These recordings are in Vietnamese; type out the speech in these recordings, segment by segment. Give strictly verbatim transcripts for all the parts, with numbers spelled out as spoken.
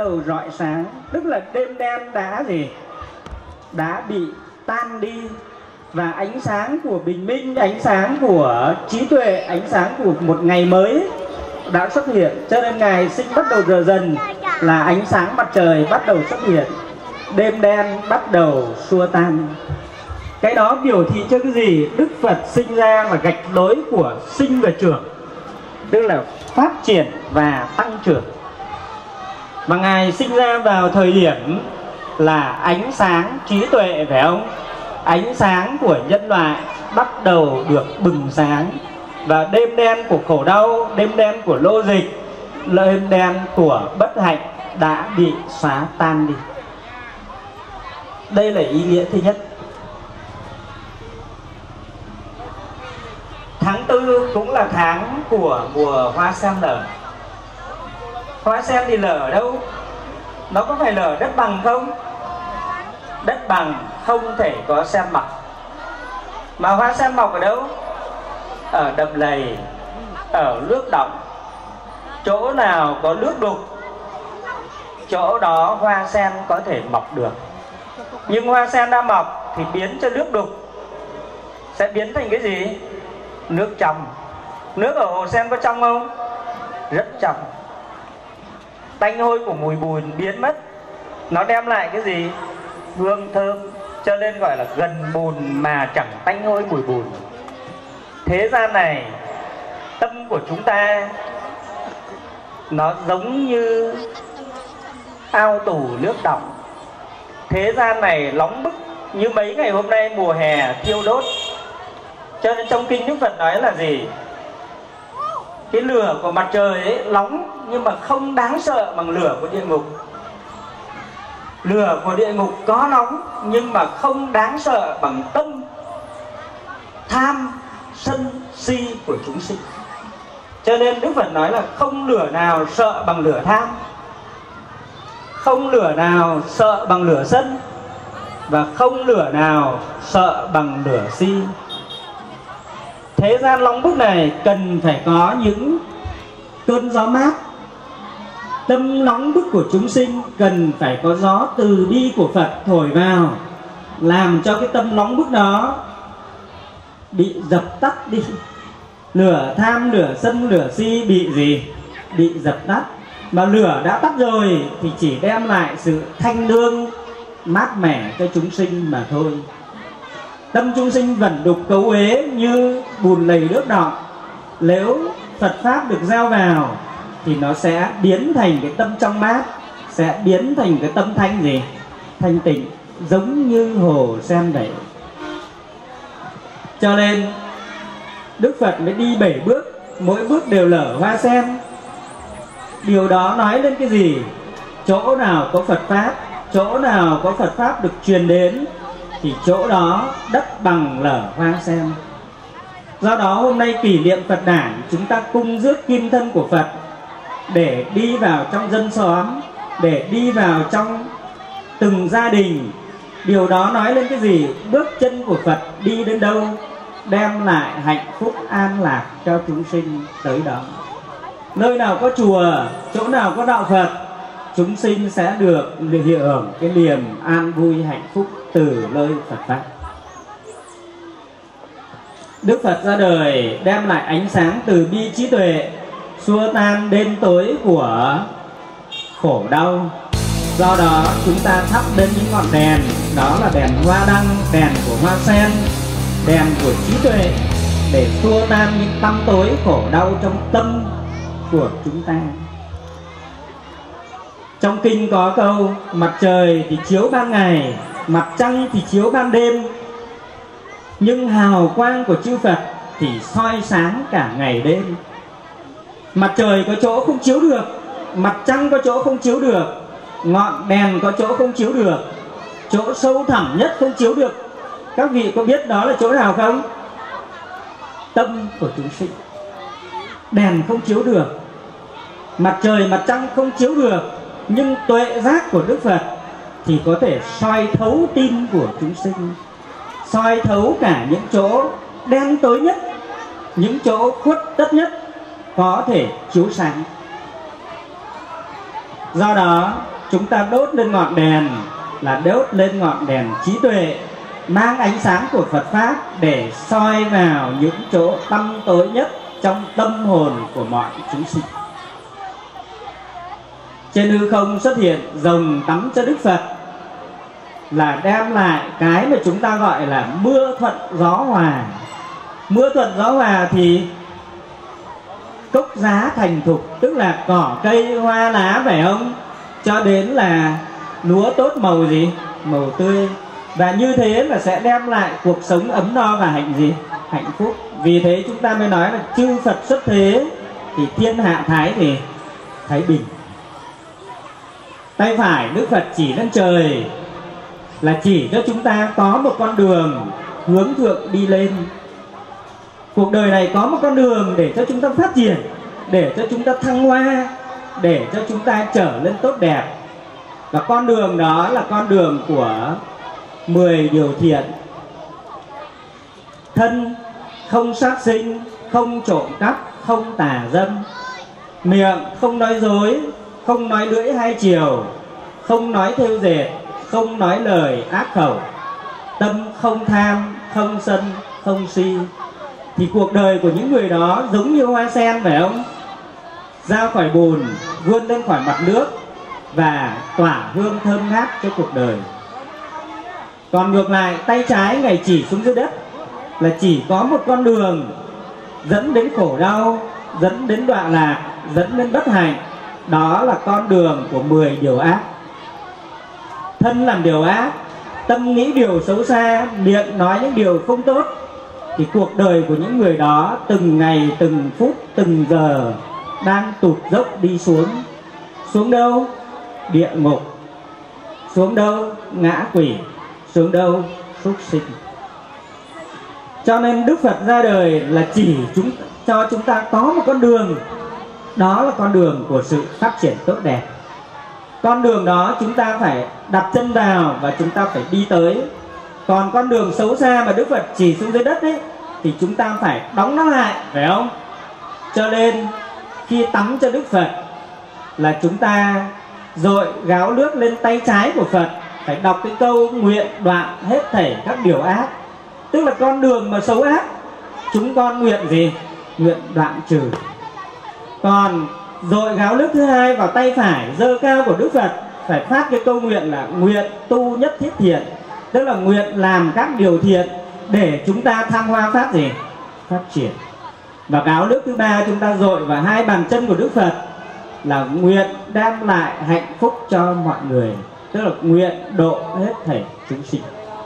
đầu rọi sáng, tức là đêm đen đã gì? Đã bị tan đi, và ánh sáng của bình minh, ánh sáng của trí tuệ, ánh sáng của một ngày mới đã xuất hiện. Cho nên ngày sinh bắt đầu giờ dần là ánh sáng mặt trời bắt đầu xuất hiện, đêm đen bắt đầu xua tan. Cái đó biểu thị cho cái gì? Đức Phật sinh ra là gạch lối của sinh và trưởng, tức là phát triển và tăng trưởng. Và Ngài sinh ra vào thời điểm là ánh sáng trí tuệ, phải không? Ánh sáng của nhân loại bắt đầu được bừng sáng, và đêm đen của khổ đau, đêm đen của lô dịch, đêm đen của bất hạnh đã bị xóa tan đi. Đây là ý nghĩa thứ nhất. Tháng tư cũng là tháng của mùa hoa sen nở. Hoa sen thì nở ở đâu? Nó có phải nở ở đất bằng không? Đất bằng không thể có sen mọc. Mà hoa sen mọc ở đâu? Ở đầm lầy, ở nước đọng. Chỗ nào có nước đục, chỗ đó hoa sen có thể mọc được. Nhưng hoa sen đã mọc thì biến cho nước đục sẽ biến thành cái gì? Nước trong. Nước ở hồ sen có trong không? Rất trong. Tanh hôi của mùi bùn biến mất, nó đem lại cái gì? Hương thơm. Cho nên gọi là gần bùn mà chẳng tanh hôi mùi bùn. Thế gian này, tâm của chúng ta nó giống như ao tù nước đọng. Thế gian này nóng bức như mấy ngày hôm nay mùa hè thiêu đốt. Cho nên trong kinh Đức Phật nói là gì? Cái lửa của mặt trời ấy nóng nhưng mà không đáng sợ bằng lửa của địa ngục. Lửa của địa ngục có nóng nhưng mà không đáng sợ bằng tâm tham sân si của chúng sinh. Cho nên Đức Phật nói là không lửa nào sợ bằng lửa tham, không lửa nào sợ bằng lửa sân, và không lửa nào sợ bằng lửa si. Thế gian nóng bức này cần phải có những cơn gió mát. Tâm nóng bức của chúng sinh cần phải có gió từ bi của Phật thổi vào, làm cho cái tâm nóng bức đó bị dập tắt đi. Lửa tham, lửa sân, lửa si bị gì? Bị dập tắt. Mà lửa đã tắt rồi thì chỉ đem lại sự thanh lương, mát mẻ cho chúng sinh mà thôi. Tâm chúng sinh vẩn đục cấu uế như bùn lầy nước đọng. Nếu Phật Pháp được gieo vào thì nó sẽ biến thành cái tâm trong mát, sẽ biến thành cái tâm thanh gì? Thanh tịnh, giống như hồ sen vậy. Cho nên Đức Phật mới đi bảy bước, mỗi bước đều lở hoa sen. Điều đó nói lên cái gì? Chỗ nào có Phật Pháp, chỗ nào có Phật Pháp được truyền đến thì chỗ đó đất bằng lở hoa sen. Do đó hôm nay kỷ niệm Phật đản, chúng ta cung rước kim thân của Phật để đi vào trong dân xóm, để đi vào trong từng gia đình. Điều đó nói lên cái gì? Bước chân của Phật đi đến đâu đem lại hạnh phúc an lạc cho chúng sinh tới đó. Nơi nào có chùa, chỗ nào có đạo Phật, chúng sinh sẽ được hưởng cái niềm an vui hạnh phúc từ nơi Phật Pháp. Đức Phật ra đời đem lại ánh sáng từ bi trí tuệ, xua tan đêm tối của khổ đau. Do đó chúng ta thắp lên những ngọn đèn, đó là đèn hoa đăng, đèn của hoa sen, đèn của trí tuệ, để xua tan những tăm tối khổ đau trong tâm của chúng ta. Trong kinh có câu mặt trời thì chiếu ban ngày, mặt trăng thì chiếu ban đêm, nhưng hào quang của chư Phật thì soi sáng cả ngày đêm. Mặt trời có chỗ không chiếu được, mặt trăng có chỗ không chiếu được, ngọn đèn có chỗ không chiếu được, chỗ sâu thẳm nhất không chiếu được. Các vị có biết đó là chỗ nào không? Tâm của chúng sinh. Đèn không chiếu được, mặt trời mặt trăng không chiếu được, nhưng tuệ giác của Đức Phật thì có thể soi thấu tim của chúng sinh, soi thấu cả những chỗ đen tối nhất, những chỗ khuất tất nhất có thể chiếu sáng. Do đó chúng ta đốt lên ngọn đèn là đốt lên ngọn đèn trí tuệ, mang ánh sáng của Phật Pháp để soi vào những chỗ tăm tối nhất trong tâm hồn của mọi chúng sinh. Trên hư không xuất hiện rồng tắm cho Đức Phật là đem lại cái mà chúng ta gọi là mưa thuận gió hòa. Mưa thuận gió hòa thì cốc giá thành thục, tức là cỏ cây hoa lá phải không, cho đến là lúa tốt màu gì, màu tươi, và như thế là sẽ đem lại cuộc sống ấm no và hạnh gì, hạnh phúc. Vì thế chúng ta mới nói là chư Phật xuất thế thì thiên hạ thái thì thái bình. Tay phải Đức Phật chỉ lên trời là chỉ cho chúng ta có một con đường hướng thượng đi lên. Cuộc đời này có một con đường để cho chúng ta phát triển, để cho chúng ta thăng hoa, để cho chúng ta trở lên tốt đẹp. Và con đường đó là con đường của mười điều thiện. Thân không sát sinh, không trộm cắp, không tà dâm. Miệng không nói dối, không nói lưỡi hai chiều, không nói thêu dệt, không nói lời ác khẩu. Tâm không tham, không sân, không si. Thì cuộc đời của những người đó giống như hoa sen phải không? Ra khỏi bùn, vươn lên khỏi mặt nước và tỏa hương thơm ngát cho cuộc đời. Còn ngược lại, tay trái Ngài chỉ xuống dưới đất là chỉ có một con đường dẫn đến khổ đau, dẫn đến đọa lạc, dẫn đến bất hạnh. Đó là con đường của mười điều ác. Thân làm điều ác, tâm nghĩ điều xấu xa, miệng nói những điều không tốt, thì cuộc đời của những người đó từng ngày, từng phút, từng giờ đang tụt dốc đi xuống. Xuống đâu? Địa ngục. Xuống đâu? Ngã quỷ. Xuống đâu? súc sinh. Cho nên Đức Phật ra đời là chỉ chúng cho chúng ta có một con đường. Đó là con đường của sự phát triển tốt đẹp. Con đường đó chúng ta phải đặt chân vào và chúng ta phải đi tới. Còn con đường xấu xa mà Đức Phật chỉ xuống dưới đất ấy, thì chúng ta phải đóng nó lại, phải không? Cho nên khi tắm cho Đức Phật là chúng ta dội gáo nước lên tay trái của Phật, phải đọc cái câu nguyện đoạn hết thảy các điều ác. Tức là con đường mà xấu ác, chúng con nguyện gì? Nguyện đoạn trừ. Còn dội gáo nước thứ hai vào tay phải giơ cao của Đức Phật, phải phát cái câu nguyện là nguyện tu nhất thiết thiện. Tức là nguyện làm các điều thiện để chúng ta thăng hoa phát gì? Phát triển. Và gáo nước thứ ba chúng ta dội vào hai bàn chân của Đức Phật là nguyện đem lại hạnh phúc cho mọi người. Tức là nguyện độ hết thảy chúng sinh.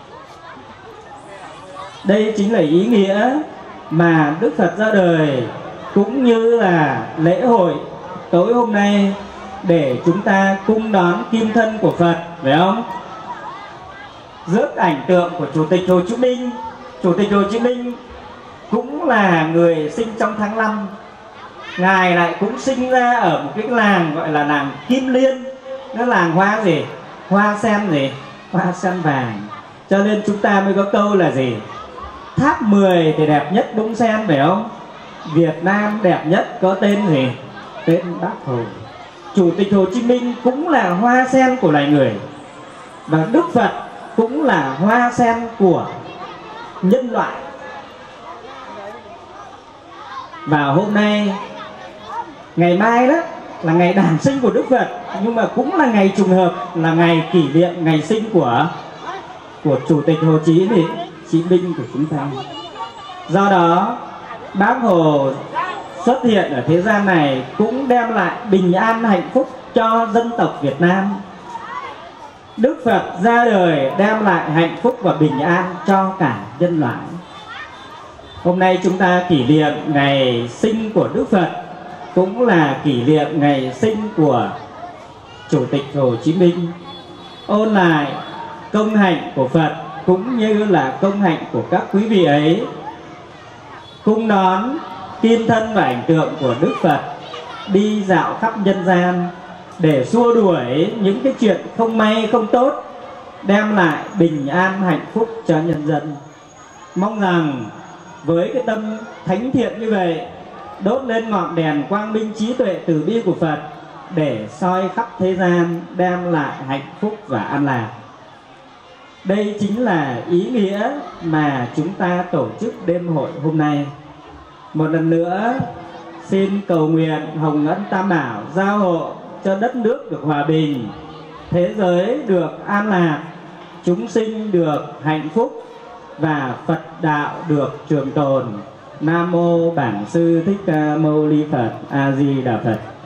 Đây chính là ý nghĩa mà Đức Phật ra đời, cũng như là lễ hội tối hôm nay để chúng ta cung đón kim thân của Phật, phải không? Rước ảnh tượng của Chủ tịch Hồ Chí Minh. Chủ tịch Hồ Chí Minh cũng là người sinh trong tháng năm. Ngài lại cũng sinh ra ở một cái làng gọi là làng Kim Liên. Nó làng hoa gì? Hoa sen gì? Hoa sen vàng. Cho nên chúng ta mới có câu là gì? Tháp mười thì đẹp nhất bông sen, phải không? Việt Nam đẹp nhất có tên gì? Tên Bác Hồ. Chủ tịch Hồ Chí Minh cũng là hoa sen của loài người. Và Đức Phật cũng là hoa sen của nhân loại. Và hôm nay, ngày mai đó là ngày đản sinh của Đức Phật, nhưng mà cũng là ngày trùng hợp, là ngày kỷ niệm ngày sinh của của Chủ tịch Hồ Chí Minh, Chí Minh của chúng ta. Do đó, Bác Hồ xuất hiện ở thế gian này cũng đem lại bình an hạnh phúc cho dân tộc Việt Nam. Đức Phật ra đời đem lại hạnh phúc và bình an cho cả nhân loại. Hôm nay chúng ta kỷ niệm ngày sinh của Đức Phật, cũng là kỷ niệm ngày sinh của Chủ tịch Hồ Chí Minh. Ôn lại công hạnh của Phật cũng như là công hạnh của các quý vị ấy. Cung đón kim thân và ảnh tượng của Đức Phật đi dạo khắp nhân gian để xua đuổi những cái chuyện không may không tốt, đem lại bình an hạnh phúc cho nhân dân. Mong rằng với cái tâm thánh thiện như vậy, đốt lên ngọn đèn quang minh trí tuệ từ bi của Phật, để soi khắp thế gian, đem lại hạnh phúc và an lạc. Đây chính là ý nghĩa mà chúng ta tổ chức đêm hội hôm nay. Một lần nữa xin cầu nguyện Hồng Ân Tam Bảo gia hộ cho đất nước được hòa bình, thế giới được an lạc, chúng sinh được hạnh phúc và Phật đạo được trường tồn. Nam mô Bản Sư Thích Ca Mâu Ni Phật. A Di Đà Phật.